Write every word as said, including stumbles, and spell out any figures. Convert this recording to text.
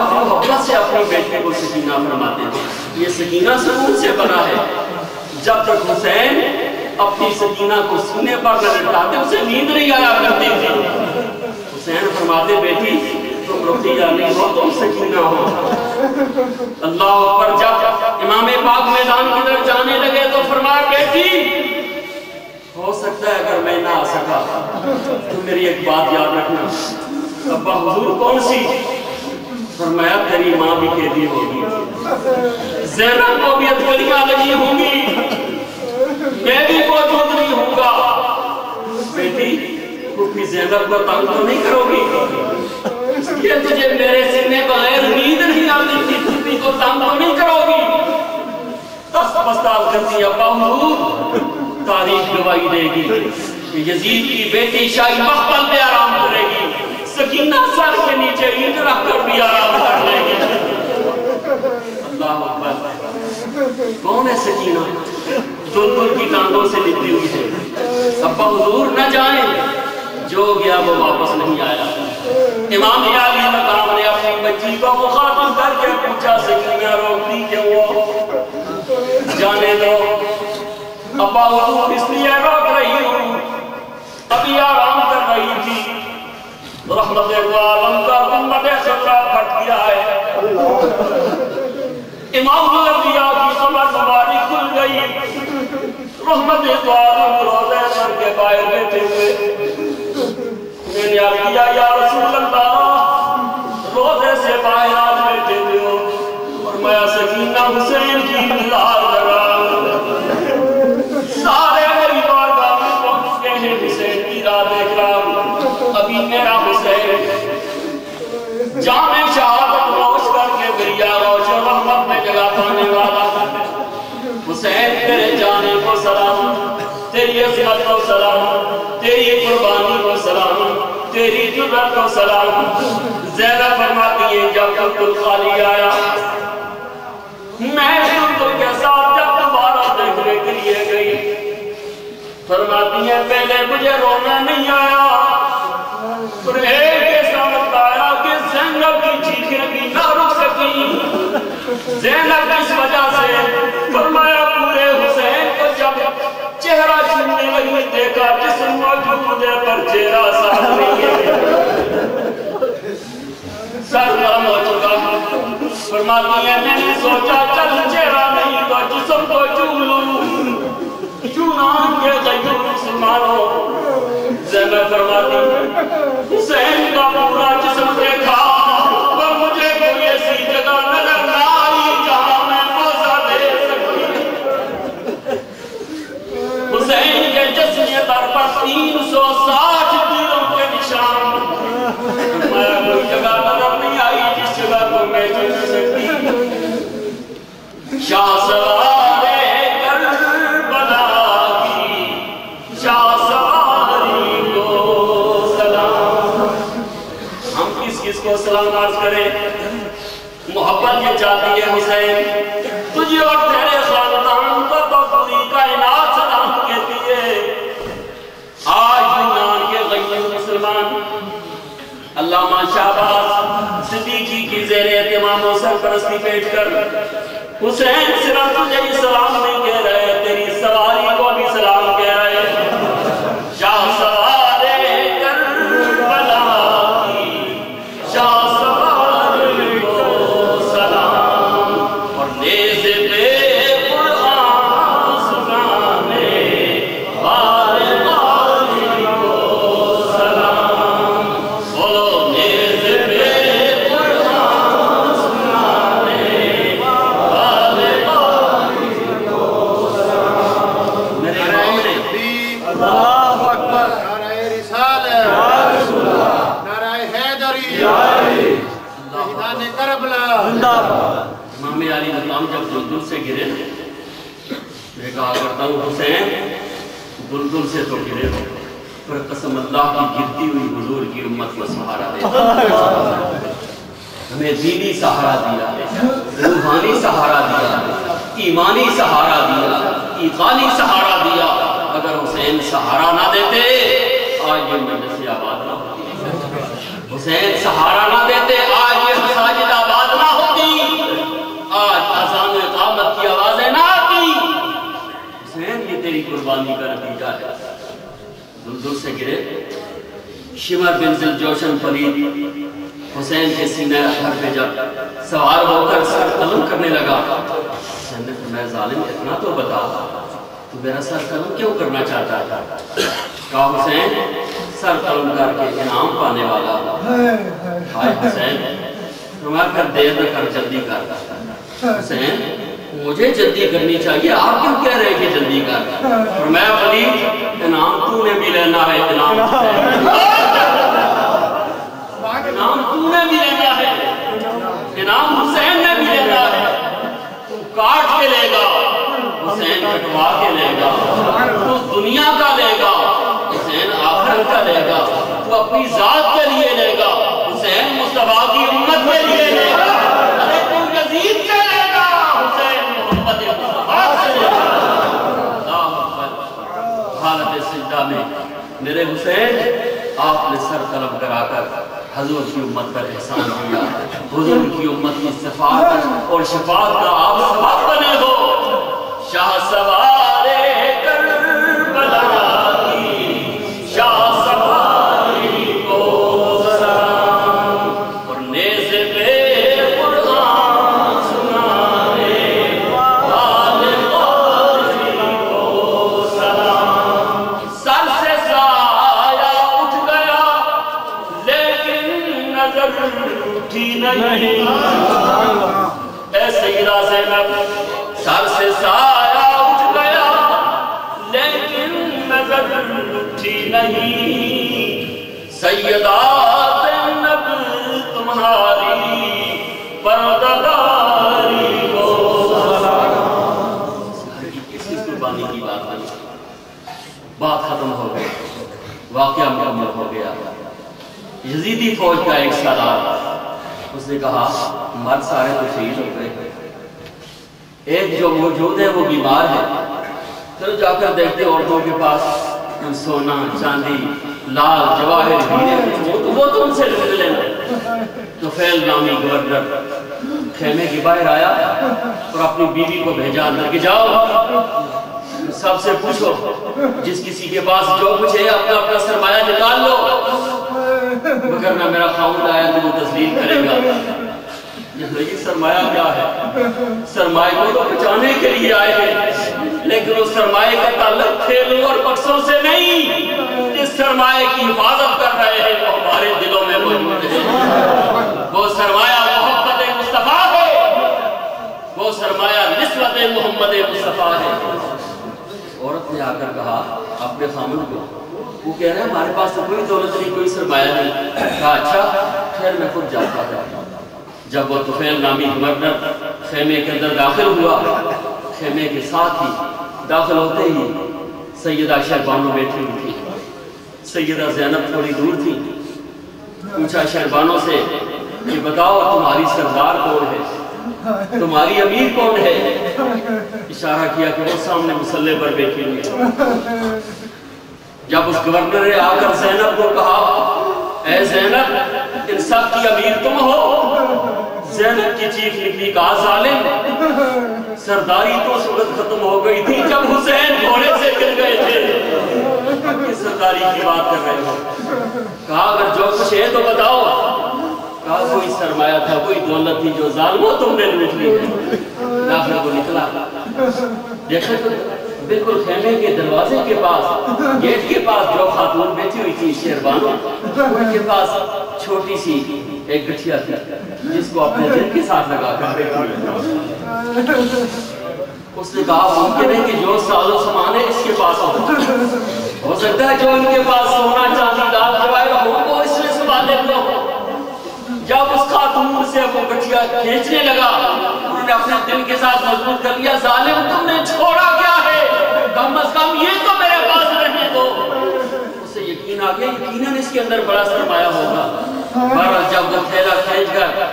محبت سے اپنی بیٹی کو سکینہ فرماتے تھے. یہ سکینہ سکون سے بنا ہے. جب تک حسین اپنی سکینہ کو سینے پر نہ لٹاتے اسے نیند نہیں آیا کرتی تھی. حسین فرماتے بیٹی تم رقیہ نہیں ہو تم سکینہ ہو. اللہ اکبر. جب امام پاک میدان کی طرف جانے لگے تو فرمایا بیٹی ہو سکتا ہے اگر میں نہ آ سکا تو میری ایک بات یاد رکھنا. ابا حضور کون سی؟ فرمایا تیری ماں بھی قیدی ہوگی, زینب کو بھی اتکلیاں لگی ہوں گی, میں بھی موجود نہیں ہوں گا. بیٹی پھوپھی زینب کو تنگ تو نہیں کرو گی؟ یہ تجھے میرے سینے بغیر نیند نہیں آتی تھی, پھوپھی کو تنگ تو نہیں کرو گی؟ دست بستال کرتی ابا حضور تاریخ گواہی دے گی کہ یزید کی بیٹی شاہی مقبل پہ آرام کرے گی, سکینہ سر کے نیچے اینٹ رکھ کر بھی آرام کر لے گی. اللہ اکبر. کون ہے سکینہ؟ دلدل کی ٹانگوں سے لپٹی ہوئی ہے. ابا حضور نہ جائیں, جو گیا وہ واپس نہیں آیا. امام علی مقام نے اپنی بچی کو مخاطب کر کے پوچھا سکینہ روکتی کیوں ہو؟ جانے دو. ابا حضور اس لیے روک رہی ہوں ابھی آرام کر رہی تھی, رحمت عالم کا امت خطرہ پھٹ گیا ہے. امام الانبیاء کی قبر مبارک کھل گئی, رحمت عالم روضہ سر کے باہر بیٹھے ہوئے. میں نے عرض کیا یا رسول اللہ روضے سے باہر آج بیٹھے ہوئے ہو, فرمایا سکینہ حسین کی انتظار کر رہا ہوں. سارے میری بارگاہ میں پہنچ گئے ہیں, حسین کی راہ دیکھ رہا ہوں. ابھی میرا حسین جامع شہادت نوش کر کے میری آغوش و رحمت میں جگہ پانے والا. حسین تیرے جانے کو سلام, تیری عظمت کو سلام, تیری قربانی کو سلام, تیری جرأت کو سلام. زینب فرماتی ہے جب دل خالی آیا میں دل کے ساتھ جب دوبارہ دیکھنے کے لیے گئی, فرماتی ہے پہلے مجھے رونا نہیں آیا, پر ایک ایسا وقت آیا کہ زینب کی چیخیں بھی نہ رک سکی. زینب کس وجہ سے؟ فرمایا پورے حسین کو جب چہرہ چھونے لگی دیکھا جسم موجود ہے پر چہرہ صاف نہیں ہے, سر نرم ہو چکا. فرماتی ہے میں نے سوچا چل چہرہ نہیں تو جسم کو چھو لوں, چونان کے غیور مسلمانوں. زینب فرماتی حسین کا پورا جسم دیکھا پر مجھے کوئی ایسی جگہ نظر نہ آئی جہاں میں موزہ دے سکتی. حسین کے جسم در پر تین سو ساٹھ تیروں کے نشان, میں کوئی جگہ نظر نہیں آئی جس جگہ کو میں چل سکتی. شاہ سوارے کربلا کی, شاہ سواری کو سلام. ہم کس کس کو سلام عرض کریں؟ محبت یہ چاہتی ہے حسین تجھے اور تیرے خاندان کو تو پوری کائنات سلام کہتی ہے. آج یونان کے غیر مسلمان علامہ شہباز صدیقی کی زیر اہتمام و سرپرستی بیٹھ کر حسین صرف تجھے ہی سلام نہیں کہہ رہے, تیری سواری کو بھی سلام کہہ رہے. شاہ سوارے کربلا کی, شاہ سواری کو سلام, اور نیز پہ قرآن سنانے والے والی کو سلام. بولو نیز پہ قرآن سنانے والے والی کو سلام. میرے امام نے اللہ اکبر, نعرہ رسالت, نعرہ حیدری, شہیدان کربلا زندہ باد. امام علی مقام جب دلدل سے گرے میں کہا کرتا ہوں حسین دلدل سے تو گرے ہو پر قسم اللہ کی گرتی ہوئی حضور کی امت کو سہارا دے, ہمیں دینی سہارا دیا, روحانی سہارا دیا, ایمانی سہارا دیا, ایقانی سہارا دیا. اگر حسین سہارا نہ دیتے آج یہ مجلس آباد نہ ہوتی. حسین سہارا نہ دیتے آج یہ مساجد آباد پابندی کا نتیجہ ہے۔ دلدل سے گرے شمر بن ذوالجوشن پلید حسین کے سینہ اطہر پہ جب سوار ہو کر سر قلم کرنے لگا، حسین نے فرمایا ظالم اتنا تو بتا تو میرا سر قلم کیوں کرنا چاہتا تھا؟ کہا حسین سر قلم کر کے انعام پانے والا ہائے حسین فرمایا کر دیر نہ کر جلدی کر۔ حسین مجھے جلدی کرنی چاہیے، آپ کیوں کہہ رہے کہ جلدی کر؟ فرمایا پلید انعام تو نے بھی لینا ہے، انعام انعام تو نے بھی لینا ہے، انعام حسین نے بھی لینا ہے۔ تو کاٹ کے لے گا، حسین کٹوا کے لے گا، تو دنیا کا لے گا، حسین آخرت کا لے گا، تو اپنی ذات کے لیے لے گا، حسین مصطفیٰ کی امت کے لیے لے گا، ارے تو یزید کے لے گا، حسین محمد مصطفیٰ کے لے گا۔ حالت سجدہ میں میرے حسین آپ نے سر قلم کرا کر حضور کی امت پر احسان کیا، حضور کی امت کی شفاعت اور شفاعت کا آپ سبب بنے ہو۔ شاہ سوارے کربلا کی شاہ سواری کو سلام، اور نیزے پہ قرآن سنانے والے غازی کو سلام۔ سر سے سایہ اٹھ گیا لیکن نظر اٹھی نہیں، اے سیدہ زینب سر سے سایہ اٹھ گیا لیکن نظر اٹھی نہیں، سیدہ زینب تمہاری پردگاری کو سلام۔ اس کی قربانی کی بات نہیں، بات ختم ہو گئی، واقعہ مکمل ہو گیا۔ یزیدی فوج کا ایک سالار اس نے کہا مرد سارے تو شہید ہو گئے، ایک جو موجود ہے وہ بیمار ہے، چلو جا کر دیکھتے عورتوں کے پاس سونا چاندی لال جواہر ہیرے وہ تو ان سے لوٹ لینا۔ تو فیل نامی گورنر خیمے کے باہر آیا اور اپنی بیوی کو بھیجا اندر کہ جاؤ سب سے پوچھو، جس کسی کے پاس جو کچھ ہے اپنا اپنا سرمایہ نکال لو، مگر نہ میرا خاوند آیا تو وہ تسلیم کرے گا۔ یہ سرمایہ کیا ہے؟ سرمایہ کو تو بچانے کے لیے آئے ہیں، لیکن اس سرمایہ کا تعلق تھیلوں اور بکسوں سے نہیں، جس سرمایہ کی حفاظت کر رہے ہیں وہ ہمارے دلوں میں موجود ہے۔ وہ سرمایہ محمد مصطفیٰ ہے، وہ سرمایہ نسبت محمد مصطفیٰ ہے۔ عورت نے آ کر کہا اپنے خامن کو، وہ کہہ رہے ہیں ہمارے پاس تو کوئی دولت نہیں، کوئی سرمایہ نہیں۔ کہا اچھا خیر میں خود جاتا تھا۔ جب وہ طفیل نامی گورنر خیمے کے اندر داخل ہوا، خیمے کے ساتھ ہی داخل ہوتے ہی سیدہ شہربانو بیٹھی ہوئی تھی، سیدہ زینب تھوڑی دور تھی۔ پوچھا شہربانو سے کہ بتاؤ تمہاری سردار کون ہے، تمہاری امیر کون ہے؟ اشارہ کیا کہ وہ سامنے مسلح پر بیٹھی ہوئی ہے۔ جب اس گورنر نے آ کر زینب کو کہا اے زینب ان سب کی امیر تم ہو، زینب کی چیخ نکلی، کہا ظالم سرداری تو اس وقت ختم ہو گئی تھی جب حسین گھوڑے سے گر گئے تھے، کس سرداری کی بات کر رہے ہو؟ کہا اگر جو کچھ ہے تو بتاؤ۔ کہا کوئی سرمایہ تھا، کوئی دولت تھی جو ظالموں تم نے لوٹ لی ہے۔ داخل کو نکلا، دیکھا تو بالکل خیمے کے دروازے کے پاس گیٹ کے پاس جو خاتون بیٹھی ہوئی تھی شہربانو، ان کے پاس چھوٹی سی ایک گٹھیا تھی جس کو اپنے دل کے ساتھ لگا کر بیٹھی ہوئی۔ اس نے کہا ممکن ہے کہ جو سالوں سامان ہے اس کے پاس ہو سکتا ہے جو ان کے پاس سونا چاندی لال جواہر ہو وہ اس میں سنبھالے ہوئے ہو۔ جب اس خاتون سے وہ گٹھیا کھینچنے لگا، انہوں نے اپنے دل کے ساتھ مضبوط کر لیا، ظالم تم نے چھوڑا کیا ہے، کم از کم یہ تو میرے پاس رہنے دو۔ اسے یقین آ گیا یقیناً اس کے اندر بڑا سرمایہ ہوگا۔ بہرحال جب وہ تھیلا کھینچ کر